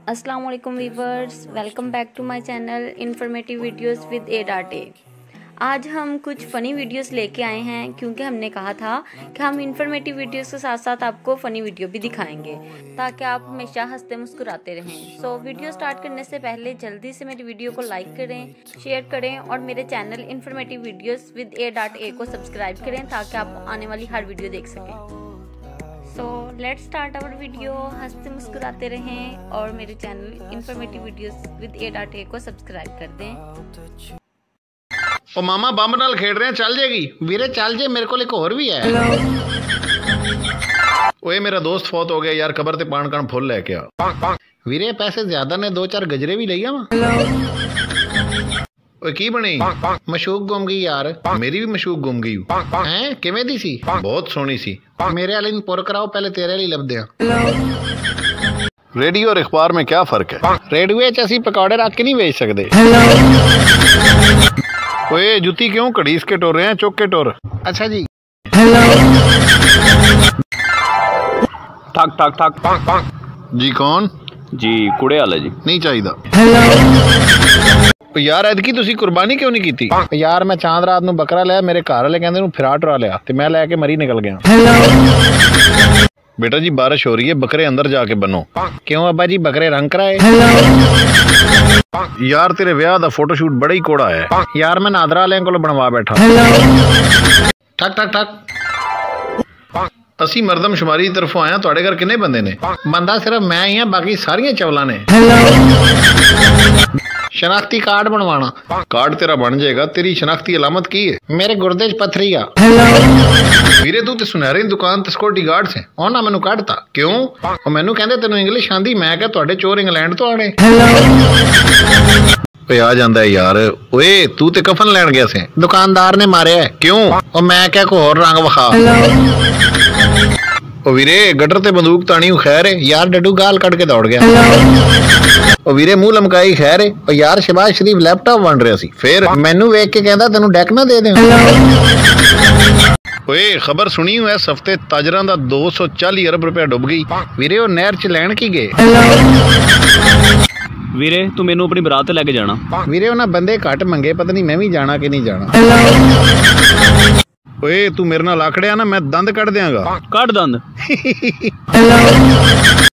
अस्सलाम वालेकुम viewers, welcome back to my channel informative videos with A.A। आज हम कुछ फ़नी वीडियोस लेके आए हैं क्योंकि हमने कहा था कि हम इन्फॉर्मेटिव वीडियोस के साथ साथ आपको फ़नी वीडियो भी दिखाएंगे ताकि आप हमेशा हंसते मुस्कुराते रहें। सो वीडियो स्टार्ट करने से पहले जल्दी से मेरी वीडियो को लाइक करें, शेयर करें और मेरे channel informative videos with A.A को सब्सक्राइब करें ताकि आप आने वाली हर वीडियो देख सकें। So let's start our video. हंसते मुस्कुराते रहें और मेरे channel informative videos with A.A को सब्सक्राइब कर दें। ओ मामा बंब नाल खेड रहे हैं, चल जाएगी वीरे, चल जे, मेरे को एक और भी है। ओए मेरा दोस्त फौत हो गया यार, कबर ते पान कण फुल लेके आ वीरे, पैसे ज्यादा ने, 2-4 गजरे भी ले आवा। ओए की बनी? मशूक गुम गई यार, मेरी भी मशूक गुम गई हैं। किवें दी सी? बहुत सोहनी सी। मेरे वाले पुर कराओ, पहले तेरे वाली लभदे आ। रेडियो और अखबार में क्या फर्क है? रेडियो च असीं पकौड़े रख के नहीं बेच सकते। ओए जुती क्यों घड़ीस के टोर रहे हैं, चुक के टोर। अच्छा जी। ठक ठक ठक जी कौन जी? कुड़े वाले जी। नहीं चाहिए यार। एदकी तुसी कुर्बानी क्यों नहीं की? यार मैं चांद रात नूं बकरा लिया, मेरे घर वाले कहंदे फिरा टुरा लिया ते मैं लैके मरी निकल गया। बेटा जी बारिश हो रही है, बकरे अंदर जाके बनो। क्यों अब्बा जी, बकरे रंग कराए? यार तेरे ब्याह दा फोटोशूट बड़ा ही कोड़ा है यार, मैं नादरा वाले को बनवा बैठा। ठक ठक ठक। असी मरदम शुमारी की तरफों आया, तुहाडे घर किन्ने बंदे ने? बंदा सिर्फ मैं ही हां, बाकी सारियां चवलां ने। शनाख्ती कार्ड बनवाना। कार्ड तेरा बन जाएगा, तेरी शनाख्ती अलामत की है? मेरे गुर्दे च पत्थरी आ। वीरे तू ते सुनहरी दुकान ते सिक्योरिटी गार्ड से उन्हां मैनू कढ़ता। क्यों? ओ मैनू कहंदे तैनू इंग्लिश आंदी, मैं कहा तुहाडे चोर इंग्लैंड तो आने। ओए आ जांदा है यार। ओए तू ते कफन लैन गया से, दुकानदार ने मारिया। क्यों? ओ मैं क्या कोई होर रंग विखा। ओ वीरे गटर ते बंदूक तानी खैर है यार, डड्डू गाल कट के दौड़ गया। ओ वीरे मुंह लमकाई खैर है। ओ यार शहबाज शरीफ लैपटॉप बन रहा सी, फिर मैनू वेख के कहंदा तैनू डेक ना दे दे। ओए खबर सुनी हूं, इस हफ्ते ताजरां दा 240 अरब रुपया डुब गई। वीरे ओ नहर च लैन की गए? वीरे तू मैनू अपनी बरात ते लेके जाना। वीरे उन्हें बंदे घट मंगे, पता नहीं मैं भी जाना कि नहीं जाना। ओए तू मेरे नाल आखड़िया ना, मैं दंद कट देंगा। कट दंद।